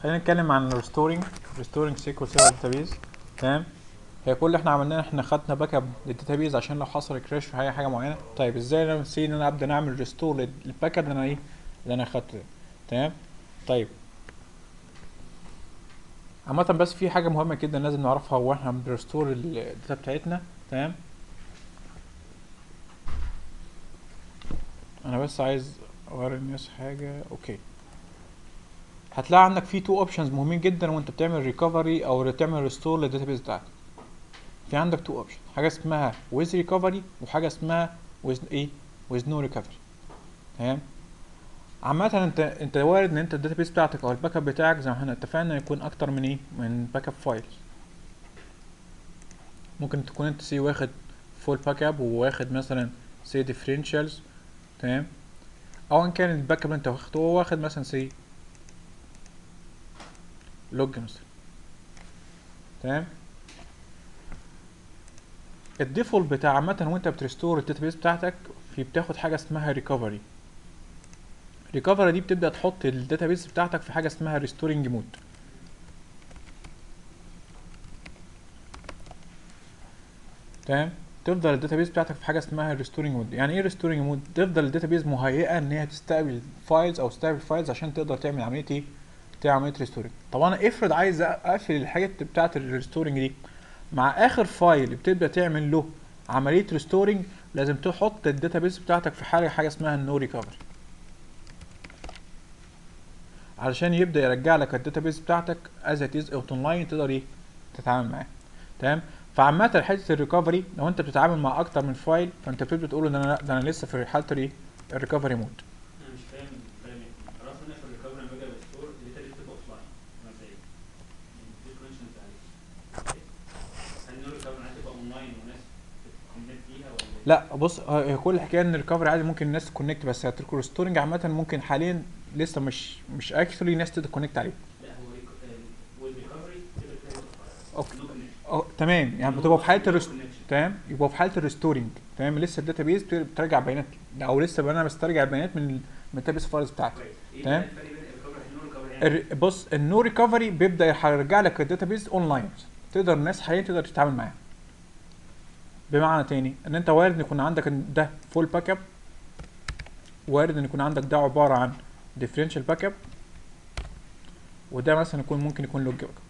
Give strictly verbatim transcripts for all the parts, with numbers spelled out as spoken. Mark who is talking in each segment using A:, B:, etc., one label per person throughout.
A: خلينا نتكلم عن restoring restoring سيكوال سيرفر داتابيز. تمام. هي كل اللي احنا عملناه احنا خدنا باك اب للداتابيز عشان لو حصل كراش في اي حاجه معينه. طيب ازاي انا نسي ان انا ابدا نعمل ريستور للباك اب اللي انا ايه اللي انا خدته ده. تمام. طيب عامة بس في حاجة مهمة جدا لازم نعرفها واحنا بنرستور الداتا بتاعتنا. تمام. انا بس عايز اوري الناس حاجة. اوكي، هتلاقي عندك في تو اوبشنز مهمين جدا وانت بتعمل ريكفري او بتعمل ريستور للداتابيز بتاعتك. في عندك تو اوبشن، حاجة اسمها with recovery وحاجة اسمها with ايه with no recovery. تمام. عامة انت انت وارد ان انت الداتابيز بتاعتك او الباك اب بتاعك زي ما احنا اتفقنا يكون اكتر من ايه من باك اب فايل. ممكن تكون انت سي واخد فول باك اب وواخد مثلا سي ديفرنشالز. تمام. او ان كان الباك اب اللي انت واخده هو واخد مثلا سي لوج مثلا. تمام. الديفولت بتاع عامة وانت بتريستور الداتابيز بتاعتك في بتاخد حاجة اسمها ريكفري. ريكفري دي بتبدأ تحط الداتابيز بتاعتك في حاجة اسمها ريستورنج مود. تمام. تفضل الداتابيز بتاعتك في حاجه اسمها ريستورنج مود. يعني ايه ريستورنج مود؟ تفضل الداتابيز مهيئه ان هي تستقبل فايلز او تستقبل فايلز عشان تقدر تعمل عمليه ايه تعمل عمليه ريستورنج. طب انا افرض عايز اقفل الحاجات بتاعه الريستورنج دي مع اخر فايل بتبدا تعمل له عمليه ريستورنج، لازم تحط الداتابيز بتاعتك في حاجه حاجه اسمها النو ريكفري علشان يبدا يرجع لك الداتابيز بتاعتك از ات از اوت لاين تقدر ايه تتعامل معاه. تمام. فعامة حتة الريكفري لو انت بتتعامل مع اكتر من فايل فانت بتبدا تقول ان انا ده انا لسه في حالة الايه الريكفري مود.
B: انا مش فاهم فاهم ايه خلاص. انا في الريكفري لما باجي ريستور الداتا دي بتبقى اوف لاين مبدئيا، مفيش كونكشنز عليها. هل النور ريكفري عادي تبقى اون لاين وناس بتكونكت فيها ولا ايه؟
A: لا بص، هي كل الحكايه ان الريكفري عادي ممكن الناس تكونكت، بس الريستورنج عامة ممكن حاليا لسه مش مش اكشولي ناس تكونكت عليه.
B: لا هو ويز ريكفري تبقى بتعمل
A: اوكي.
B: نو كونكشن.
A: أو تمام، يعني بتبقى في حالة الريست تمام يبقى في حالة الريستورنج. تمام. لسه الداتابيز بترجع بيانات او لسه انا بسترجع بيانات من من الداتابيز فايلز بتاعتي.
B: كويس. ايه
A: تمام.
B: بقى الفرق بين الريكفري والنور ريكفري يعني؟
A: الر- بص، النو ريكفري بيبدا يرجع لك الداتابيز اون لاين، تقدر الناس حاليا تقدر تتعامل معاه. بمعنى تاني ان انت وارد ان يكون عندك ده فول باك اب، وارد ان يكون عندك ده عباره عن ديفرنشال باك اب، وده مثلا يكون ممكن يكون لوج باك اب.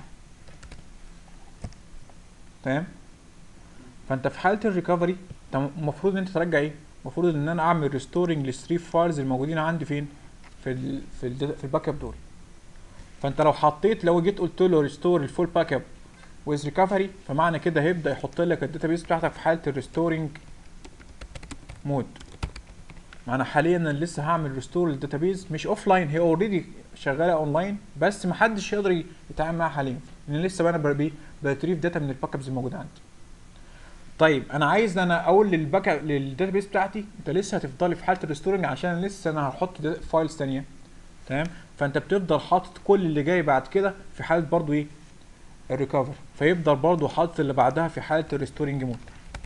A: تمام. فانت في حاله الريكفري انت المفروض ان انت ترجع ايه المفروض ان انا اعمل ريستورنج للثري فايلز الموجودين عندي فين في ال في ال في الباك اب دول. فانت لو حطيت لو جيت قلت له ريستور الفول باك اب ويز ريكفري فمعنى كده هيبدا يحط لك الداتابيس بتاعتك في حاله الريستورنج مود. انا حاليا انا لسه هعمل ريستور للداتابيز مش اوف لاين، هي اوريدي شغاله اون لاين بس محدش يقدر يتعامل معاها حاليا لان لسه انا بربي بريتريف داتا من الباك ابز الموجوده عندي. طيب انا عايز انا اقول للباك للداتابيس بتاعتي انت لسه هتفضلي في حاله الريستورنج عشان لسه انا هحط فايلز ثانيه. تمام. فانت بتفضل حاطط كل اللي جاي بعد كده في حاله برضو ايه الريكفر، فيفضل برضو حاطط اللي بعدها في حاله الريستورنج مود.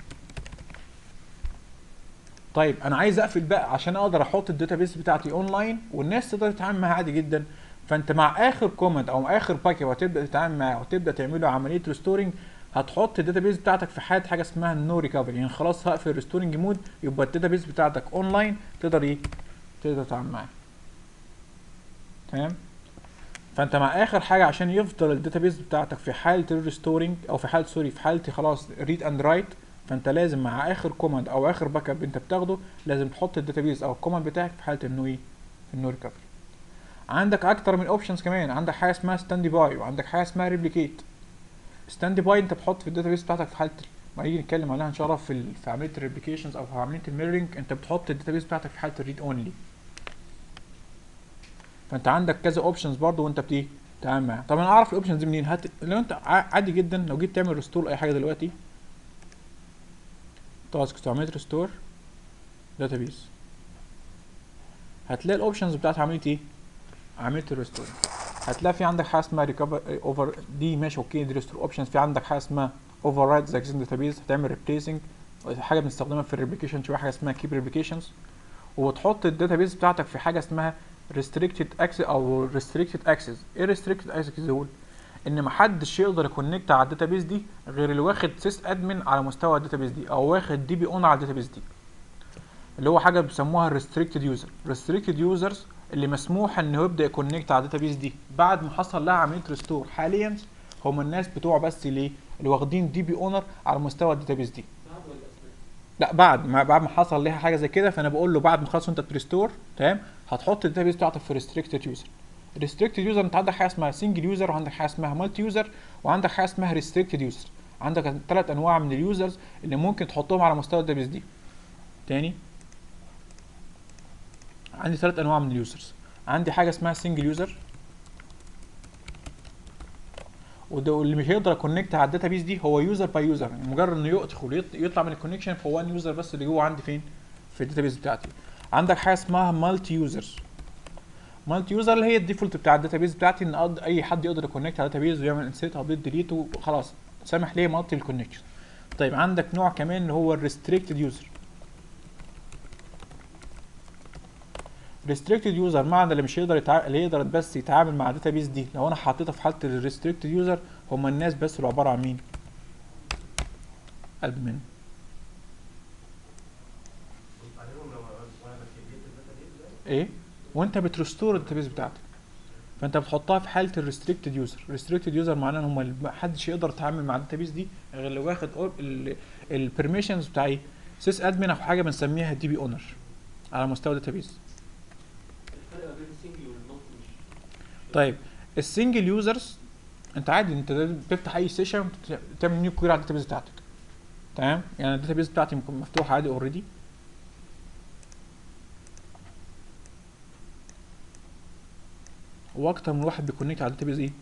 A: طيب انا عايز اقفل بقى عشان اقدر احط الداتابيس بتاعتي اون لاين والناس تقدر تتعامل معاها عادي جدا. فانت مع اخر كومنت او اخر باكت وهتبدا تتعامل معاه وتبدا تعمل له عمليه ريستورنج هتحط الداتابيس بتاعتك في حاله حاجه اسمها النو ريكفري. يعني خلاص هقفل الريستورنج مود يبقى الداتابيس بتاعتك اون لاين تقدر ايه تقدر تتعامل معاه. تمام. فانت مع اخر حاجه عشان يفضل الداتابيس بتاعتك في حاله الريستورنج او في حاله سوري في حاله خلاص ريد اند رايت، فانت لازم مع اخر كوماند او اخر باك اب انت بتاخده لازم تحط الداتابيس او الكوماند بتاعك في حاله انه ايه في النو ريكفري. عندك اكتر من اوبشنز كمان، عندك حاجه اسمها ستاند باي وعندك حاجه اسمها ريبليكيت. ستاند باي انت بتحط في الداتابيس بتاعتك في حاله ما نيجي نتكلم عليها ان شاء الله في ال- في عمليه الريبليكيشنز او في عمليه الميرنج انت بتحط الداتابيس بتاعتك في حاله الريد اونلي. فانت عندك كذا اوبشنز برضو وانت بتيجي تمام معايا. طب انا اعرف الاوبشنز دي منين؟ هات لو انت ع- عادي جدا لو جيت تعمل ريستور اي حاجه دلوقتي تاسك تعمل ريستور داتابيس هتلاقي الاوبشنز بتاعت عمليه ايه عمليه الريستور. هتلاقي في عندك حاجه اسمها ريكفر اوفر دي ماشي اوكي دي ريستور اوبشنز. في عندك حاجه اسمها اوفر رايت ذا اكزيستنج داتابيس هتعمل ريبليسنج حاجه بنستخدمها في الريبليكيشن شويه حاجه اسمها كيب ريبليكيشنز. وتحط الداتابيس بتاعتك في حاجه اسمها restricted access او restricted access. ايه restricted access دول؟ ان محدش يقدر يكونكت على الداتابيس دي غير اللي واخد سيس ادمن على مستوى الداتابيس دي او واخد دي بي اون على الداتابيس دي، اللي هو حاجه بيسموها restricted user. restricted users اللي مسموح انه يبدا يكونكت على الداتابيس دي بعد ما حصل لها عمليه ريستور. حاليا هم الناس بتوع بس ليه اللي واخدين دي بي اونر على مستوى الداتابيس دي. لا بعد ما بعد ما حصل لها حاجه زي كده، فانا بقول له بعد ما خلاص انت بريستور تمام هتحط الداتابيس بتاعتك في ريستريكتد يوزر. ريستريكتد يوزر انت عندك حاجه اسمها سنجل يوزر، وعندك حاجه اسمها مالتي يوزر، وعندك حاجه اسمها ريستريكتد يوزر. عندك ثلاث انواع من اليوزرز اللي ممكن تحطهم على مستوى الداتابيس دي. تاني عندي ثلاث انواع من اليوزرز. عندي حاجه اسمها سنجل يوزر، وده اللي مش هيقدر يكونكت على الداتابيس دي هو يوزر باي يوزر، يعني مجرد انه يدخل يطلع من الكونكشن فهو وان يوزر بس اللي جوه عندي فين في الداتابيس بتاعتي. عندك حاجه اسمها مالتي يوزرز. مالتي يوزر اللي هي الديفولت بتاع الداتابيس بتاعتي ان اي حد يقدر يكونكت على الداتابيس ويعمل انسيت ابديت ديليت وخلاص سامح ليه مالتي الكونكشن. طيب عندك نوع كمان اللي هو الريستريكتد يوزر. ريستريكتد يوزر معنى اللي مش يقدر يتع... اللي يقدر بس يتعامل مع الداتابيس دي لو انا حطيتها في حاله الريستريكتد يوزر هم الناس بس اللي عباره عن مين؟ ادمن. ايه وانت بترستور الداتابيس بتاعتك فانت بتحطها في حاله الريستريكتد يوزر. ريستريكتد يوزر معناه ان هم محدش يقدر يتعامل مع الداتابيس دي غير اللي واخد البرميشنز بتاع ايه؟ سيس ادمن او حاجه بنسميها دي بي اونر على مستوى الداتابيس. طيب السنجل يوزرز انت عادي انت بتفتح اي سيشن تعمل نيو كويري على الداتابيس بتاعتك تمام. يعني الداتابيس بتاعتي ممكن مفتوحه عادي اوريدي، واكتر من واحد بيكونكت على الداتابيس ايه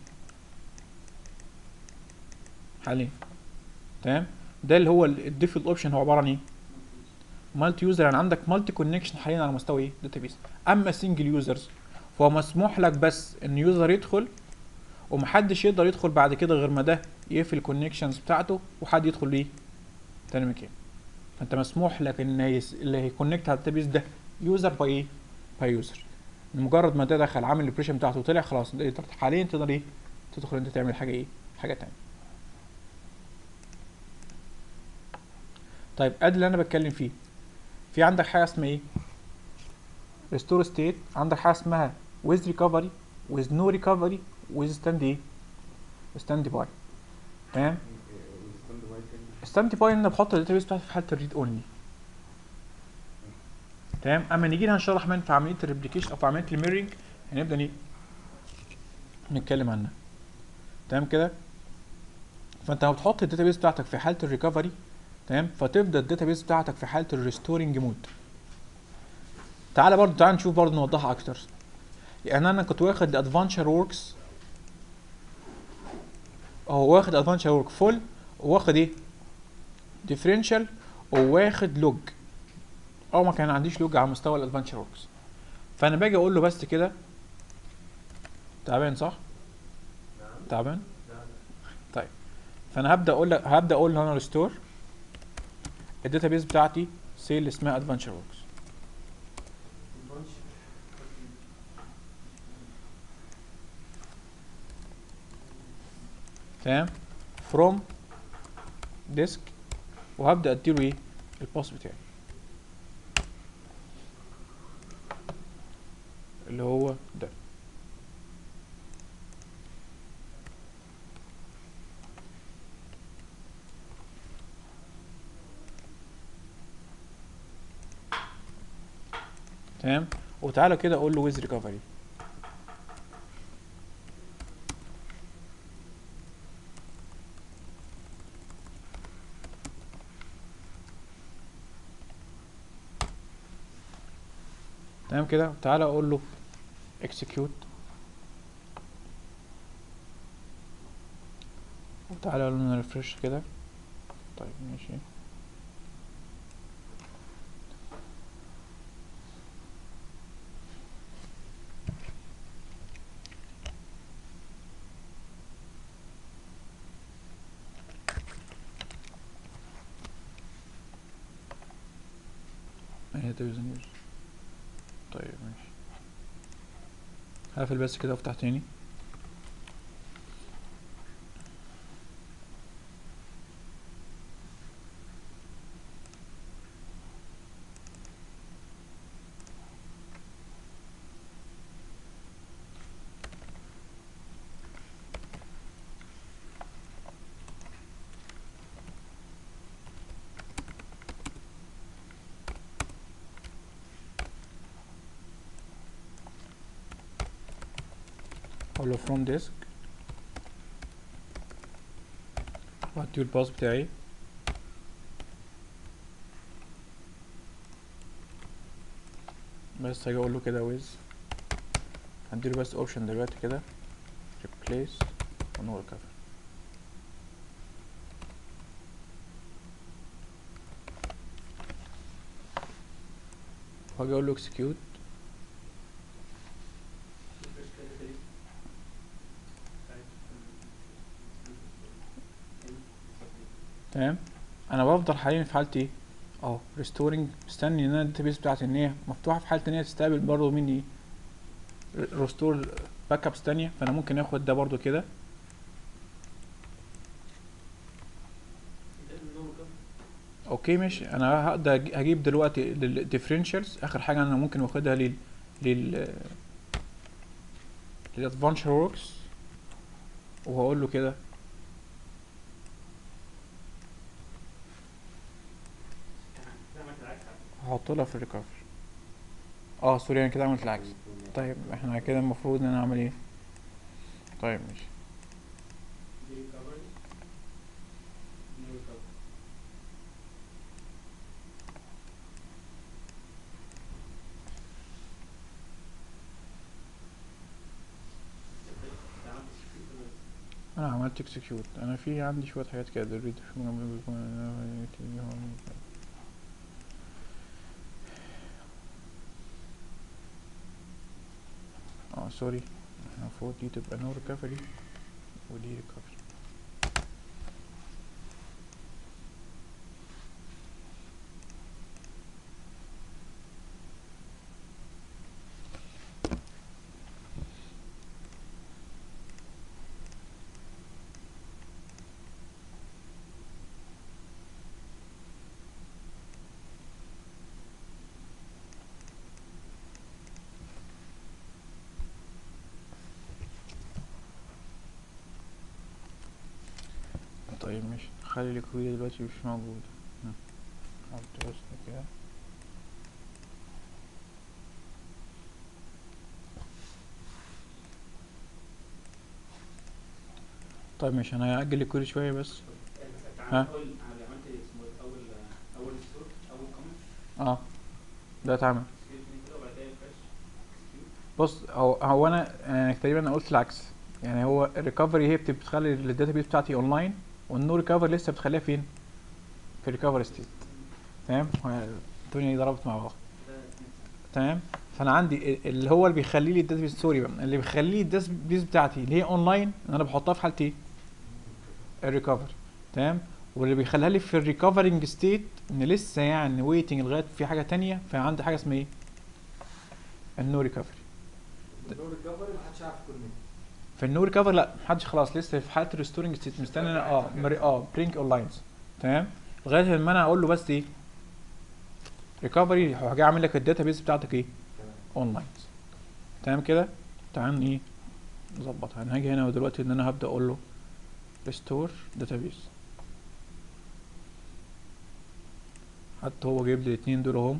A: حاليا تمام. ده اللي هو الديفولت اوبشن هو عباره عن ايه؟ مالتي يوزر. يعني عندك مالتي كونكشن حاليا على مستوى ايه داتابيس. اما سنجل يوزرز فهو مسموح لك بس ان يوزر يدخل ومحدش يقدر يدخل بعد كده غير ما ده يقفل الكونكشنز بتاعته وحد يدخل ليه تاني مكان. فانت مسموح لك ان يس... اللي هيكونكت على الداتابيس ده يوزر باي ايه باي يوزر. مجرد ما ده دخل عامل الابريشن بتاعته وطلع خلاص تقدر حاليا تقدر ايه تدخل انت تعمل حاجه ايه حاجه تانية. طيب ادي اللي انا بتكلم فيه. في عندك حاجه اسمها ايه ريستور ستيت. عندك حاجه اسمها with recovery with no recovery with stand ايه stand باي تمام. stand باي ان بحط الداتابيس بتاعتي في حاله الريد اونلي تمام. اما نيجي هنشرح من في عمليه الريبليكيشن او في عمليه الميرنج هنبدا ايه نتكلم عنها تمام كده. فانت لما بتحط الداتابيس بتاعتك في حاله الريكفري تمام فتبدا الداتابيس بتاعتك في حاله الريستورنج مود. تعالى برضو تعالى نشوف برضو نوضحها اكتر. يعني انا كنت واخد ادفانشر وركس هو واخد ادفانشر ورك فول وواخد ايه ديفرنشال وواخد لوج او ما كان عنديش لوج على مستوى الادفانشر وركس. فانا باجي اقول له بس كده تعبان صح تعبان طيب. فانا هبدا اقول لك هبدا اقول له انا ريستور الداتابيس بتاعتي سي اللي اسمها ادفانشر وركس تمام فروم ديسك وهبدا اديله ايه الباس بتاعي اللي هو ده تمام. وتعالى كده اقول له ويز ريكفري تمام كده. تعالى اقول له اكسكيوت وتعالى اقول له ريفرش كده. طيب ماشي اهي ده يوزر. طيب ماشي هقفل بس كده وافتح تاني. اقول له فروم ديسك وهديه الباص بتاعي. بس هاجي اقول له كده ويز، هديله بس اوبشن دلوقتي كده ريبليس ونو ريكفر. وهاجي اقول له اكسكيوت. تمام. انا بفضل حاليا في حالتي ايه اهو ريستورنج، مستني ان انا الداتابيس بتاعتي ان هي مفتوحه في حاله ان هي تستقبل برضه مني ريستور باك ابس تانية. فانا ممكن اخد ده برضه كده. اوكي ماشي. انا هقدر أج- هجيب دلوقتي الديفرنشالز اخر حاجه انا ممكن واخدها لل لل للادفانشر وركس، وهقول له كده هحط لها في الريكفري. اه سوري انا كده عملت العكس. طيب احنا كده المفروض ان انا اعمل ايه؟ طيب ماشي. انا عملت اكسكيوت. انا في عندي شويه حاجات كده ريد. اه سوري، احنا المفروض دي تبقى نو ريكفري ودي ريكفري. طيب ماشي، خلي الكوية دلوقتي مش موجود. حط بس كده. طيب ماشي، انا هأجل الكويري شوية بس. ها؟
B: اول عملت اسمه ايه اول اول ستور اول كومنت
A: اه ده اتعمل.
B: كده وبعد كده فريش اكسكيوت.
A: بص هو هو انا يعني تقريبا انا قلت العكس. يعني هو الريكفري هي بت- بتخلي الداتابيس بتاعتي اونلاين، والنو ريكفري لسه بتخليها فين؟ في الريكفري ستيت. تمام. هو الدنيا ضربت مع بعض. تمام. فانا عندي ال- اللي هو اللي بيخلي لي الداتابيس سوري بقى اللي بيخلي لي الداتابيس بتاعتي اللي هي اونلاين ان انا بحطها في حالتي الريكفري. تمام. واللي بيخليها لي في الريكفرنج ستيت ان لسه يعني ويتنج لغايه في حاجه تانية، فعندي حاجه اسمها ايه؟ النو ريكفري.
C: النو ريكفري محدش عارف يكون.
A: في النو ريكفر لا محدش خلاص لسه في حاله الريستورنج ستيت مستني انا اه مري اه برينك اون لاينز. تمام. لغايه ما انا اقول له بس ايه ريكفري، هاجي اعمل لك الداتابيس بتاعتك ايه اون لاينز. تمام كده. تعال ايه نظبطها. انا هاجي هنا ودلوقتي ان انا هبدا اقول له ريستور داتابيس. حتى هو جايب لي الاثنين دول اهم.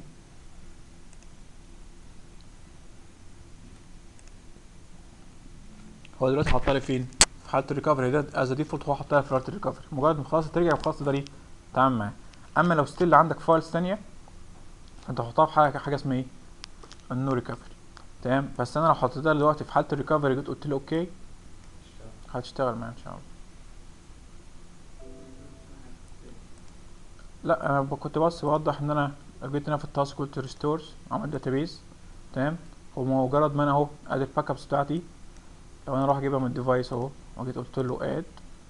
A: هو دلوقتي حاطها لي فين؟ في حاله الريكفري ده از ديفولت. هو حاطها في حاله الريكفري. مجرد ما خلاص ترجع خلاص تقدر ايه تعمل معاه. اما لو ستيل عندك فايلز ثانيه انت هتحطها في حاجه حاجه اسمها ايه النو ريكفري. تمام. بس انا لو حطيتها دلوقتي في حاله الريكفري جيت قلت له اوكي هتشتغل معايا ان شاء الله. لا انا ب- كنت بس بوضح ان انا جيت هنا في التاسك قلت ريستورز عمل داتابيز. تمام. ومجرد ما انا اهو ادي الباك ابس بتاعتي، لو انا اروح اجيبها من الديفايس اهو وجيت قلت له اد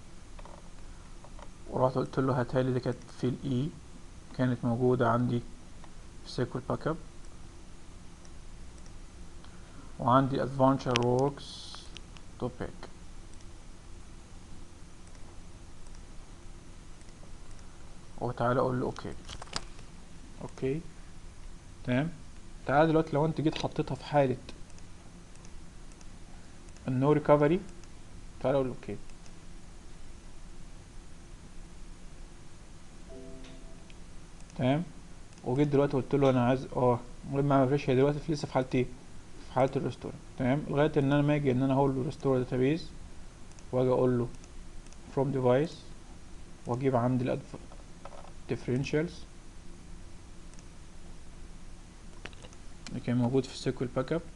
A: ورحت قلت له هاتها لي، دي كانت في الاي كانت موجوده عندي في سيكول باك اب. وعندي adventure works topic. وتعالى اقول له اوكي. اوكي تمام. تعالى دلوقتي لو انت جيت حطيتها في حالة النو ريكفري، تعالى اقول له اوكي. تمام. وجيت دلوقتي قلت له انا عايز اه المهم ما عملش. هي دلوقتي في لسه في حالة ايه؟ في حالة الريستور. تمام. لغاية ان انا ما اجي ان انا هقول له ريستور داتابيز، واجي اقول له from device، واجيب عندي ال differentials اللي كان موجود في السيكوال باك اب،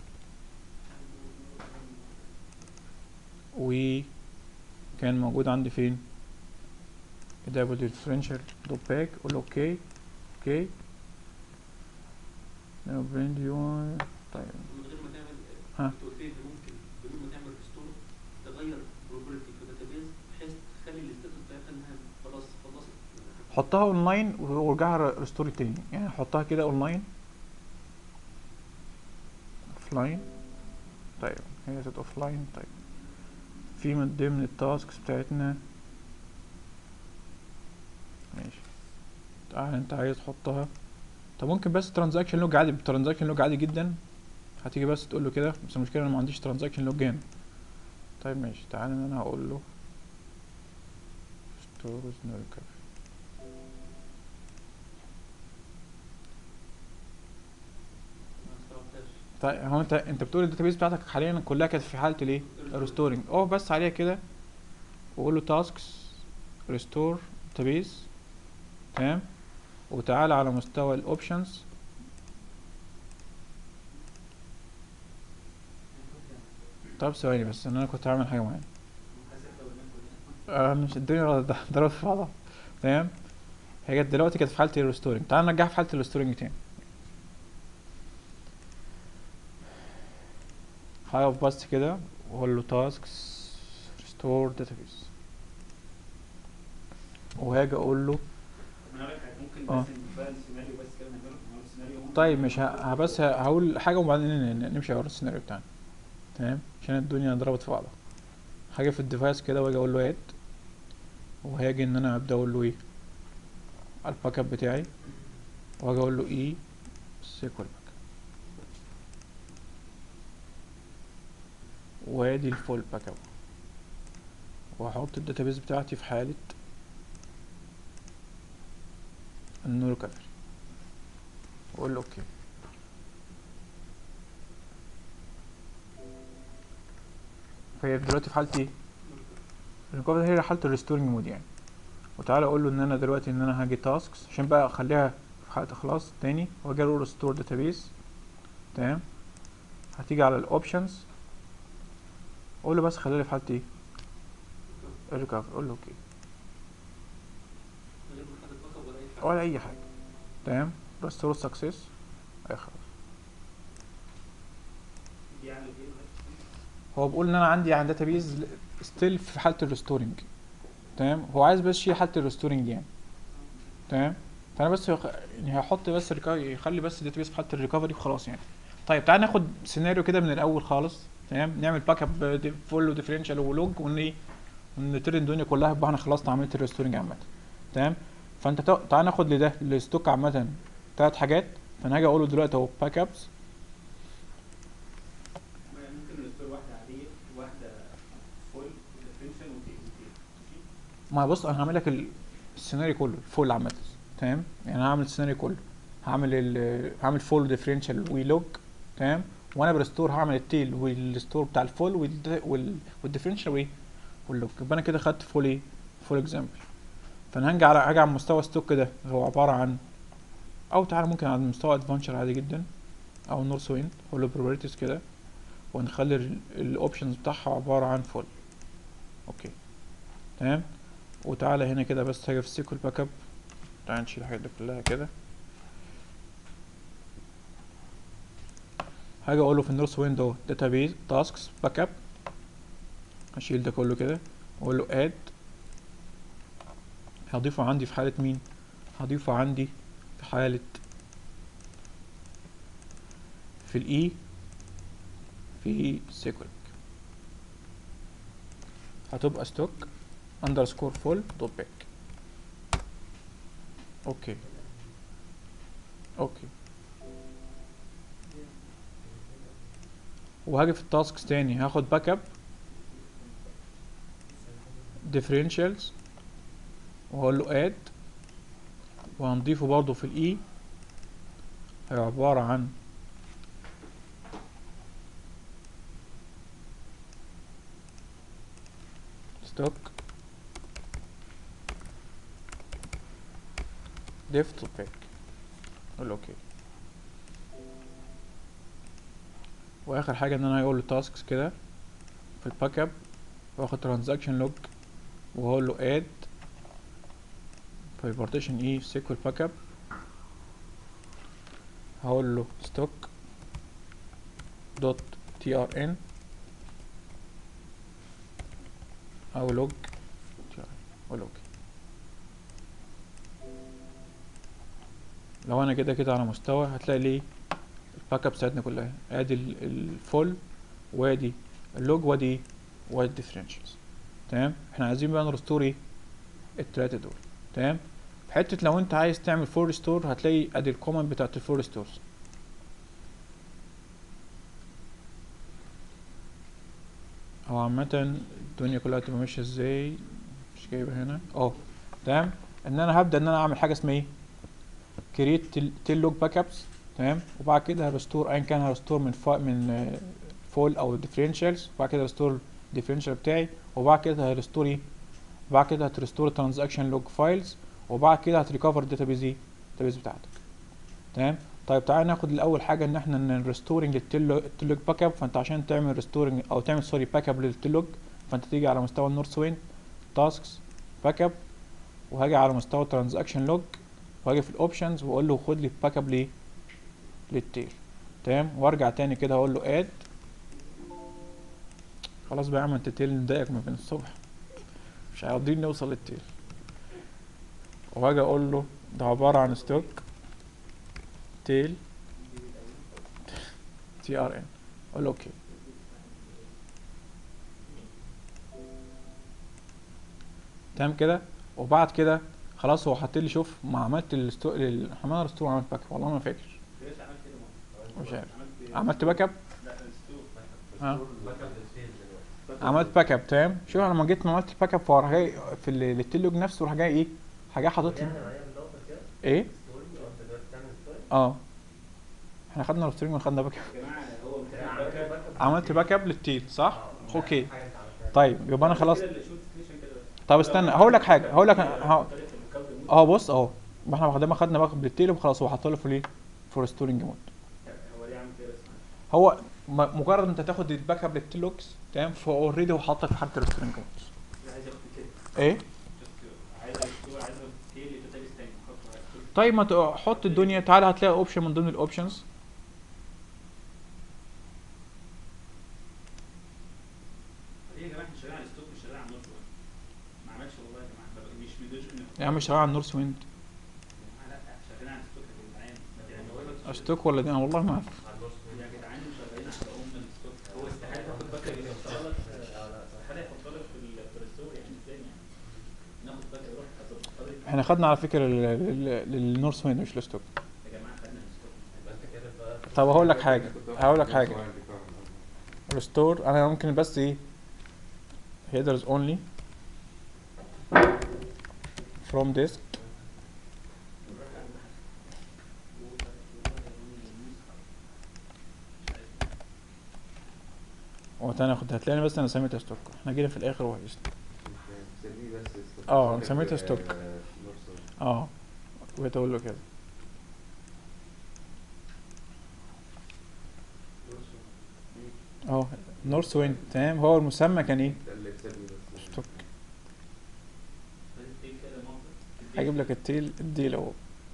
A: وكان موجود عندي فين؟ ده differential دوت باك. اقول له اوكي. اوكي now bring you طيب
D: من غير ما تعمل
A: ها.
D: انت قلت لي ان ممكن بدون ما تعمل ريستور تغير بروبرتي في الداتابيز بحيث تخلي الستاتس بتاعتها انها خلاص خلصت.
A: حطها اونلاين وارجعها ريستور تاني. يعني حطها كده اونلاين اوفلاين. طيب هي كانت اوفلاين. طيب في من ضمن التاسكس بتاعتنا ماشي. تعال انت عايز تحطها. طب ممكن بس ترانزاكشن لوج عادي، بترانزاكشن لوج عادي جدا. هتيجي بس تقول له كده، بس المشكله انا ما عنديش ترانزاكشن لوج هنا. طيب ماشي. تعال ان انا هقول له ستورز نو ريكفري.
D: ما استوعبتهاش.
A: طيب هو انت انت بتقول الداتابيس بتاعتك حاليا كلها كانت في حاله الايه؟ ريستورنج. اه بس عليها كده وقول له تاسكس ريستور داتابيس. تمام. وتعالى على مستوى الاوبشنز. طب ثواني بس ان انا كنت هعمل حاجه معينه. اه مش الدنيا ضربت في بعضها. تمام. هي جت دلوقتي كانت في حاله الريستورنج. تعال نرجعها في حاله الريستورنج تاني. هقف بس كده واقول له تاسكس ريستور داتابيس، وهاجي اقول له
B: انا هقول لك حاجه ممكن
A: اه.
B: بس نفعل سيناريو بس كده نعمله نعمل سيناريو ممكن.
A: طيب مش ه- ه- بس ه- هقول حاجه وبعدين ن- ن- نمشي ورا السيناريو بتاعنا. تمام. عشان الدنيا ضربت في بعضها. حاجه في الديفايس كده واجي اقول له اد، وهاجي ان انا ابدا اقول له ايه على الباك اب بتاعي، واجي اقول له اي سيكوال باك، وادي الفول باك اب، وهحط الداتابيس بتاعتي في حاله النو ريكفري، واقول له اوكي. فهي دلوقتي في حالة ايه؟ الريكفري هي حالة الريستورنج مود يعني. وتعالى اقول له ان انا دلوقتي ان انا هاجي تاسكس عشان بقى اخليها في حالة اخلاص تاني، واجي اقول ريستور داتابيس. تمام. هتيجي على الاوبشنز، اقول له بس خليها في حالة ايه؟ الريكفري. اقول له اوكي
D: من غير ما حد باك اب ولا اي حاجه.
A: ولا اي حاجة. تمام. ريستور سكسس. اي خلاص.
B: دي عامل ايه؟
A: هو بيقول ان انا عندي عن داتابيز ستيل في حالة الريستورنج. تمام. هو عايز بس يشيل حالة الريستورنج يعني. تمام. فانا بس يخ... يعني هحط بس الريكفري، يخلي بس الداتابيس في حاله الريكفري وخلاص يعني. طيب تعال ناخد سيناريو كده من الاول خالص. تمام. نعمل باك اب فول وديفرنشال ولوج ون ايه، ونترن الدنيا كلها يبقى احنا خلصنا عمليه الريستورنج عامه. تمام. فانت تا- تعال ناخد لده الستوك عامه ثلاث حاجات. فانا هاجي اقول له دلوقتي اهو باك ابس.
B: ممكن نستور واحده عاديه واحده فول ديفرنشال وتيل.
A: ما بص انا هعمل لك ال- السيناريو كله الفول عامه. تمام. يعني هعمل السيناريو كله. هعمل ال هعمل فول ديفرنشال ويلوج. تمام. وانا بريستور هعمل التيل والستور بتاع الفول والد- وال- والديفرنشال وايه واللوج. يبقى انا كده خدت فول ايه فول اكزامبل. فانا هنجي على هاجي على مستوى ستوك ده هو عباره عن، او تعالى ممكن على مستوى ادفانشر عادي جدا او نورث ويند. هقول له بروبرتيز كده، ونخلي الاوبشنز بتاعها عباره عن فول. اوكي تمام. وتعالى هنا كده بس هاجي في السيكول باك اب. تعالى نشيل الحاجات دي كلها كده. هاجي اقول له في النورث ويندو داتابيز تاسكس باك اب. هشيل ده كله كده واقول له اد. هضيفه عندي في حالة مين؟ هضيفه عندي في حالة في الاي في سيكوال هتبقى ستوك اندرسكور فول دوت باك. اوكي اوكي وهاجي في التاسكس تاني هاخد باك اب differentials وهقول له add وهنضيفه برضه في الاي، هي عبارة عن stock diff to pack. اقول اوكي. واخر حاجة ان انا هقول له تاسكس كده في الباك اب واخد transaction log وهقول له add في partition e سيكوال باك اب، هقول له stock دوت trn او log trn اقول اوكي. لو انا كده كده على مستوى هتلاقي لي الباك اب بتاعتنا كلها، ادي الفول وادي اللوج وادي وادي الديفرنشالز. تمام. احنا عايزين بقى نرستور التلاتة دول. تمام. في حته لو انت عايز تعمل فور ريستور هتلاقي ادي الكوماند بتاعت الفور ريستورز. هو عامة الدنيا كلها تبقى ماشية ازاي مش جايبها هنا اه. تمام. ان انا هبدا ان انا اعمل حاجه اسمها ايه كريت تيل لوج باك ابس. تمام. وبعد كده هرستور ايا كان هرستور من فا من فول او ديفرنشالز، وبعد كده هرستور الديفرنشال بتاعي، وبعد كده هرستور ايه وبعد كده هترستور ترانزاكشن لوج فايلز، وبعد كده هتريكفر الداتابيز ايه الداتابيز بتاعتك. تمام. طيب تعالى ناخد الاول حاجه ان احنا نرستورنج التيل لوج باك اب. فانت عشان تعمل ريستورنج او تعمل سوري باك اب للتيل لوج فانت تيجي على مستوى النورث ويند تاسكس باك اب، وهاجي على مستوى ترانزاكشن لوج وهاجي في الاوبشنز واقول له خد لي باك اب ليه للتيل. تمام. وارجع تاني كده اقول له اد. خلاص بقى يا عم انت تيل مضايقك ما بين الصبح مش عاوزين نوصل للتيل. وهاجي اقول له ده عباره عن ستوك تيل تي ار ان اقول له اوكي. تمام كده. وبعد كده خلاص هو حاطط لي شوف ما عملت الستو عملنا ريستور عملت باك اب والله ما فاكر مش عارف عملت باك اب اه عملت باك اب. تمام. شوف انا لما جيت ما عملت باك اب فراح جاي في التيلوج نفسه راح جاي ايه راح جاي حاطط لي ايه اه احنا خدنا ريستورنج وخدنا باك اب. عملت باك اب للتيل صح. اوكي. طيب يبقى انا خلاص. طب استنى هقول لك حاجه هقول لك اه بص اهو ما احنا بعد ما خدنا باك اب للتيل وخلاص هو حاط له في ليه فور ستورنج مود.
B: هو ليه عامل كده؟
A: هو مجرد انت تاخد الباك اب للتيل لوكس تمام فاوريدي هو حاطك في حاله الستورنج مود.
B: عايز ياخد كده
A: ايه
B: عايز يستور عايز تيل لداتابيس تاني.
A: طيب ما تحط الدنيا تعالى هتلاقي اوبشن من ضمن الاوبشنز
B: ليه يا جماعه احنا شغالين على الستوك مش شغالين على النورث ويند؟ ما عملش والله يا جماعه مش مدوش
A: يا عم شغال على النورث ويند.
B: لا شغالين على الستوك يا جدعان ما تعملوش
A: اشتوك ولا دي انا والله ما عارف.
B: يا جدعان شغالين على ام الستوك. هو استحاله تاخد باك اب يوصل لك استحاله يحط لك في الستور يعني ازاي يعني ناخد باك اب يروح
A: احنا خدنا على فكره للنورث ويند مش للستوك.
B: يا جماعه خدنا الستوك يبقى انت كده بقى.
A: طب هقول لك حاجه هقول لك حاجه ريستور انا ممكن بس ايه headers only from disk وتاني اخد هتلاقيني بس انا سميتها ستوك. احنا جينا في الاخر وهيسنا اه انا سميتها ستوك اه بقيت اقول له كده. اه نورث ويند. تمام. هو المسمى كان ايه ستوك. هجيب لك التيل الديل اهو.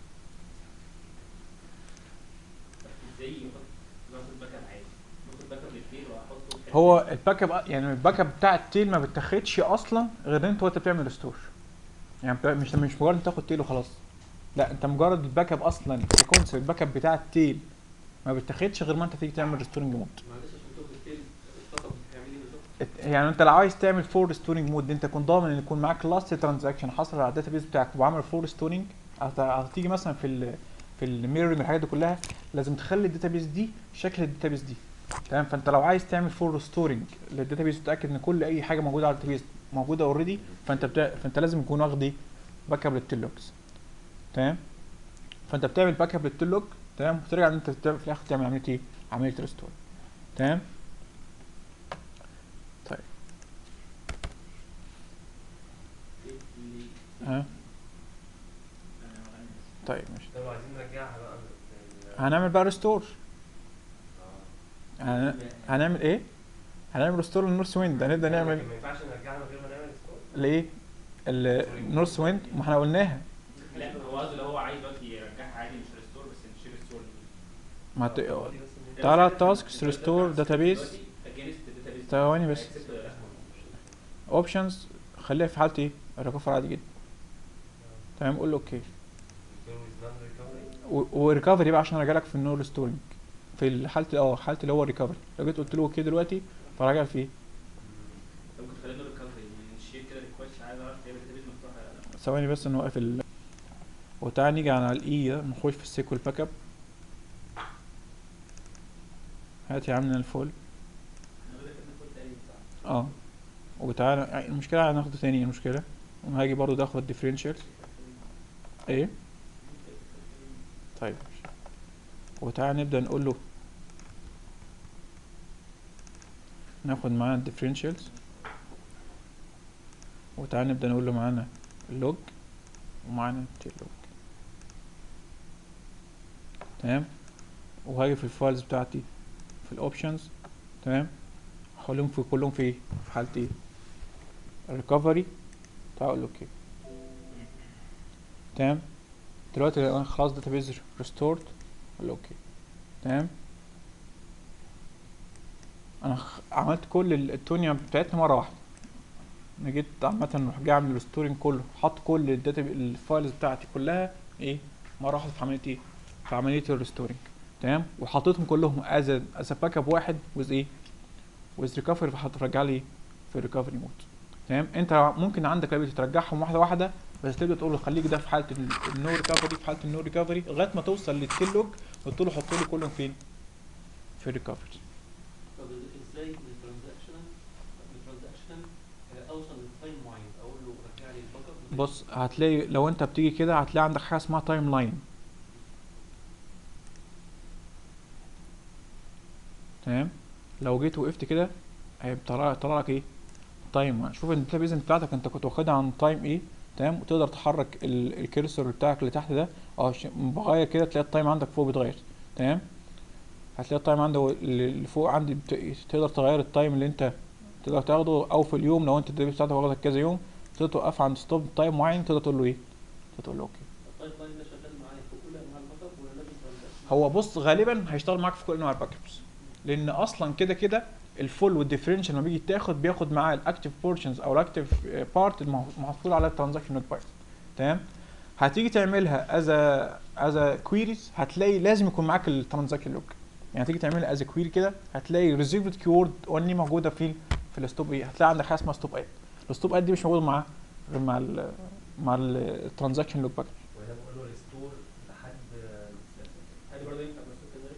B: ازاي ياخد باك اب عادي باخد باك اب للتيل واحطه
A: هو الباك اب يعني الباك اب بتاع التيل ما بتاخدش اصلا غير انت وانت بتعمل ريستور. يعني مش مش مجرد تاخد تيل وخلاص لا انت مجرد الباك اب اصلا الكونسيبت الباك اب بتاع التيل ما بتاخدش غير ما انت تيجي تعمل ريستورنج مود.
D: معلش عشان تاخد التيل
A: يعني انت لو عايز تعمل فور ستورنج مود انت تكون ضامن ان يكون معاك لاست ترانزاكشن حصل على الداتا بيس بتاعك وعمل فور ستورنج. هتيجي مثلا في ال في الميرورنج والحاجات دي كلها لازم تخلي الداتا بيس دي شكل الداتا بيس دي. تمام. فانت لو عايز تعمل فور ستورنج للداتا بيس وتتاكد ان كل اي حاجه موجوده على الداتا بيس موجوده اوريدي، فانت بتا... فانت لازم يكون واخد ايه باك اب للتلوكس. تمام. فانت بتعمل باك اب للتلوك. تمام. وترجع ان انت في الاخر تعمل عمليه ايه عمليه ريستور. تمام. طيب ها طيب ماشي.
E: لو عايزين نرجعها بقى لل-
A: هنعمل بقى ريستور.
E: آه.
A: هن... هنعمل ايه؟ هنعمل ريستور للنورث ويند. هنبدا نعمل
E: لكن ما ينفعش نرجعها من غير ما نعمل ستور.
A: ليه النورث ويند؟ ما احنا قلناها.
B: لا هو قصده لو هو عايز دلوقتي يرجعها عادي مش ريستور بس مش ريستور.
A: ما ت...
E: هو دي بس إن هي-
A: تعالى على التاسكس ريستور داتابيس.
B: اجينست داتابيس
A: ثواني بس. اوبشنز خليها في حالة ايه الريكفر عادي جدا. تمام. قول له اوكي.
E: ريستور with non recovery.
A: وريكفري بقى عشان ارجع لك في النو ريستورنج في الحالة اه حالة اللي هو الريكفري. لو جيت قلت له اوكي دلوقتي فراجع فيه.
B: ممكن تخلينا ريكفري من الشير كده ريكوست عايز اعرف هي الداتابيس مفتوحه ولا لا.
A: ثواني بس نوقف ال وتعالى نيجي على الاي ده نخش في السيكوال باك اب. هات يا عم من الفول.
B: انا بدأت ان كنت قايل صح.
A: اه وتعالى يعني المشكلة هناخده تاني المشكلة. وهاجي برضو اخد الديفرنشال ايه. طيب وتعالى نبدأ نقول له ناخد معانا الديفرنشالز. وتعالى نبدأ نقول له معانا اللوج ومعانا اللوج. تمام. وهاجي في الفايلز بتاعتي في الاوبشنز. تمام. هخليهم في كلهم في في حالة ايه الريكفري. تعال اقول له اوكي. تمام. دلوقتي انا خلاص داتابيز ريستورد. اقول له اوكي. تمام. انا خ- عملت كل ال- التونيا بتاعتنا مره واحده. انا جيت عامه اروح جاي اعمل ريستورنج كله حط كل الداتا الفايلز بتاعتي كلها ايه مره واحده في عمليه ايه في عمليه الريستورنج. تمام. وحطيتهم كلهم از از باك اب واحد ويز ايه ويز ريكفري. فحط رجع لي في الريكفري مود. تمام. انت ممكن عندك لعبه ترجعهم واحده واحده بس تبدا تقول له خليك ده في حاله النو ريكفري في حاله النو ريكفري لغايه ما توصل للتلوج وتقول له حط لي كلهم فين في الريكفري.
D: طب ازاي من الترانزاكشن من الترانزاكشن اوصل لتايم معين اقول له رجع لي الباك اب؟
A: بص هتلاقي لو انت بتيجي كده هتلاقي عندك حاجه اسمها تايم لاين. تمام. لو جيت وقفت كده هيطلع طلع لك ايه تايم. شوف الداتابيز بتاعتك انت كنت واخدها عن تايم ايه. تمام. وتقدر تحرك ال- الكيرسور بتاعك اللي تحت ده اه ش- بغير كده تلاقي التايم عندك فوق بيتغير. تمام. هتلاقي التايم عندك اللي فوق عندي بت- تقدر تغير التايم اللي انت تقدر تاخده او في اليوم لو انت الداتابيز بتاعتك واخدك كذا يوم تقدر توقف عند ستوب تايم معين تقدر تقول له ايه تقول له اوكي.
D: التايم لاين ده شغال معايا في كل انواع الباك اب ولا لازم ترانزاكشن؟
A: هو بص غالبا هيشتغل معاك في كل انواع الباك ابس لان اصلا كده كده الفول والديفرنشال لما بيجي تاخد بياخد معاه الاكتيف بورشنز او الاكتيف بارت المحطوط على الترانزاكشن نوت بايت. تمام. هتيجي تعملها از از كويريز هتلاقي لازم يكون معاك الترانزاكشن لوج. يعني هتيجي تعملها از كويري كده هتلاقي ريزيرفد كيورد اونلي موجوده في في الستوب ايه هتلاقي عندك حاجه اسمها ستوب اد. الستوب اد دي مش موجوده مع غير مع ال مع الترانزاكشن لوج باك.
E: وهنا بقول له ريستور لحد
B: هل برضه ينفع ريستور كذلك؟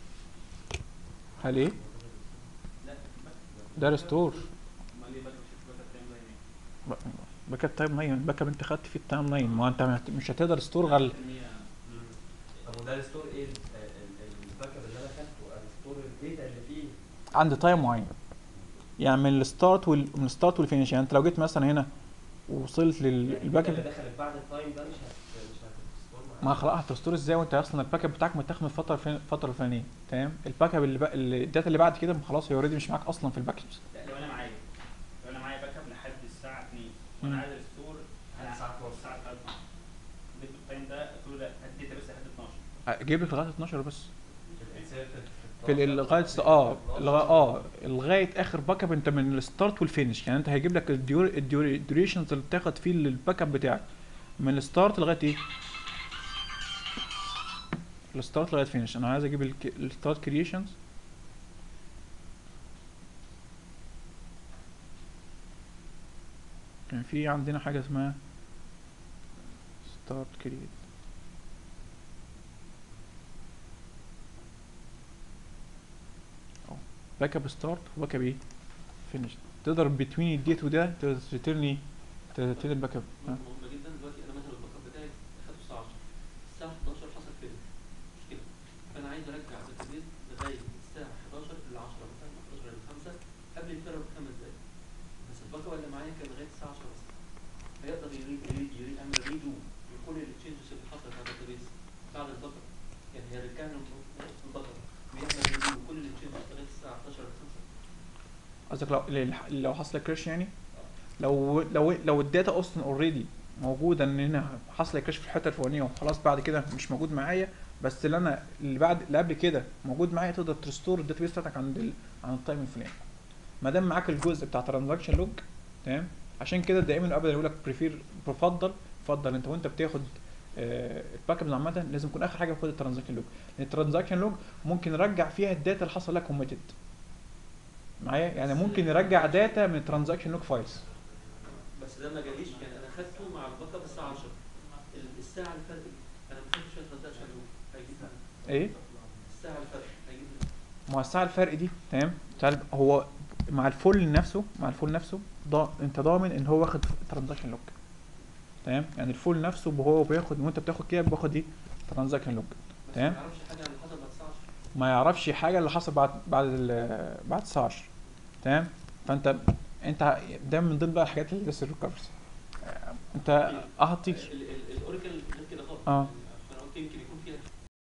A: هل ايه
B: لا
A: ده ريستور
B: امال ايه باك اب شيفت باك اب تايم لاين ايه؟
A: باك اب تايم لاين. باك اب انت خدت فيه التايم لاين ما انت مهت- مش هتقدر ستور غير
B: إن هي-
E: طب وده ريستور ايه ال- ال- الباك اب اللي انا خدته ريستور الداتا اللي فيه.
A: عند تايم معين. يعني من الستارت وال... من الستارت والفينش. يعني انت لو جيت مثلا هنا وصلت للباك
E: اللي
A: اب
E: دخلت بعد التايم ده مش هت مش هتستور معاك.
A: ما خلاص هتستور ازاي وانت اصلا الباك اب بتاعك متاخد من الفتره الفلانيه الفتره الفلانيه. تمام. الباك اب اللي, بق... اللي الداتا اللي بعد كده خلاص هي اوريدي مش معاك اصلا في الباك ابس.
B: لا لو انا معايا لو انا معايا باك اب لحد الساعه اتنين
A: مم.
B: وانا عايز ريستور
E: لحد
B: على
E: الساعة اتناشر.
B: الساعه اتناشر اديته التايم ده قلت له لا اديته بس لحد اتناشر
A: اجيب لك لغايه اتناشر بس
E: في
A: في ال- لغايه س- اه لغايه اه لغايه اخر باك اب انت من الستارت والفينش. يعني انت هيجيب لك الديور الديوريشنز اللي بتاخد فيه الباك اب بتاعك من الستارت لغايه ايه الستارت لغايه فينش. انا عايز اجيب الستارت كرييشنز. كان في عندنا حاجه اسمها ستارت كريت. باك اب ستارت وباك اب ايه فينيش. تقدر بتوين الديت وده تقدر ترني ترن الباك اب.
D: نقطة مهمة جدا. دلوقتي أنا مثلا الباك اب بتاعي أخدته الساعة عشرة، الساعة حداشر حصل فيلم مشكلة، فأنا عايز أرجع الداتابيز لغاية الساعة حداشر ل عشرة مثلا، حداشر ل خمسة قبل الفيلم بخمس دقايق، بس الباك اب اللي معايا كان لغاية الساعة عشرة بس، فيقدر يري يري يري يعمل ريدو لكل التشينجز اللي حصلت على الداتابيز بعد الباك اب، يعني هيرجع له الباك اب ويعمل ريدو لكل التشينجز لغاية الساعة حداشر ل خمسة.
A: قصدك لو لو حصل كراش يعني، لو لو لو الداتا اصلا اوريدي موجوده ان هنا حصل كراش في الحته الفلانيه وخلاص بعد كده مش موجود معايا، بس اللي انا اللي بعد اللي قبل كده موجود معايا، تقدر تريستور الداتابيس بتاعتك عند ال... عن التايم الفلاني ما دام معاك الجزء بتاع ترانزاكشن لوج. تمام. عشان كده دايما ابدا يقول لك بريفير بفضل بفضل انت وانت بتاخد آه الباك ابز عامه لازم يكون اخر حاجه خد الترانزاكشن لوج، لان الترانزاكشن لوج ممكن يرجع فيها الداتا اللي حصل لها كوميتد معايا، يعني ممكن يرجع داتا من الترانزاكشن لوج فايلز.
D: بس ده ما جاليش، يعني انا خدته مع الباك اب الساعه عشرة، ال- الساعه الفرق انا ما خدتش فيها ترانزاكشن لوج، هيجيب لي
A: ايه
D: الساعه الفرق هيجيب لي.
A: ما هو الساعه الفرق دي تمام. تعال هو مع الفول نفسه مع الفول نفسه ضا... انت ضامن ان هو واخد ترانزاكشن لوج. تمام. يعني الفول نفسه وهو بياخد وانت بتاخد كده بياخد ايه ترانزاكشن لوج.
D: بس
A: تمام.
D: ما يعرفش حاجه عن اللي حصل بعد الساعه عشرة.
A: ما يعرفش حاجه اللي حصل بعد بعد ال... بعد الساعه عشرة. تمام. فانت انت ده من ضمن بقى الحاجات اللي لسه ريكفرز انت هتيجي
D: ال- ال- الاوراكل غير كده خالص.
A: اه.
D: فانا قلت يمكن